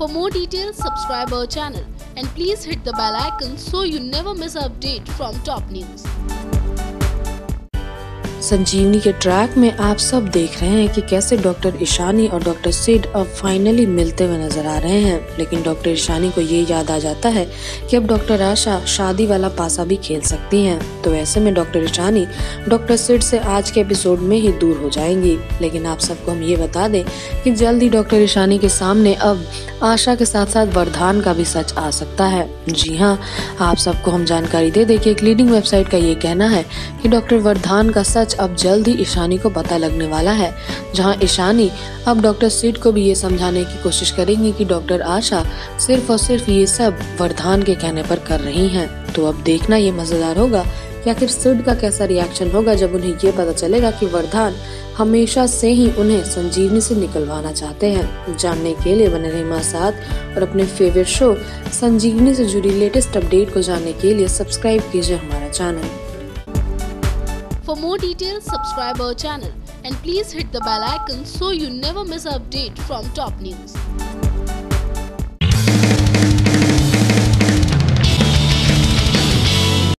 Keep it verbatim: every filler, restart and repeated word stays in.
For more details, subscribe our channel and please hit the bell icon so you never miss an update from top news. संजीवनी के track में आप सब देख रहे हैं कि कैसे डॉक्टर ईशानी और डॉक्टर सिड अब फाइनली मिलते हुए नजर आ रहे हैं, लेकिन डॉक्टर ईशानी को ये याद आ जाता है कि अब डॉक्टर आशा शादी वाला पासा भी खेल सकती हैं। तो ऐसे में डॉक्टर ईशानी डॉक्टर सिड से आज के एपिसोड में ही दूर हो जाएंगी। लेकिन आप सबको हम ये बता दें कि जल्द ही डॉक्टर ईशानी के सामने अब आशा के साथ साथ वरदान का भी सच आ सकता है। जी हाँ, आप सबको हम जानकारी दे दें कि एक लीडिंग वेबसाइट का ये कहना है कि डॉक्टर वरदान का सच अब जल्द ही ईशानी को पता लगने वाला है, जहां ईशानी अब डॉक्टर सिड को भी ये समझाने की कोशिश करेंगी कि डॉक्टर आशा सिर्फ और सिर्फ ये सब वरदान के कहने पर कर रही हैं। तो अब देखना ये मजेदार होगा कि आखिर सिड का कैसा रिएक्शन होगा जब उन्हें ये पता चलेगा कि वरदान हमेशा से ही उन्हें संजीवनी से निकलवाना चाहते हैं। जानने के लिए बने रहिए हमारे साथ और अपने फेवरेट शो संजीवनी से जुड़ी लेटेस्ट अपडेट को जानने के लिए सब्सक्राइब कीजिए हमारा channel. For more details, subscribe our channel and please hit the bell icon so you never miss an update from top news.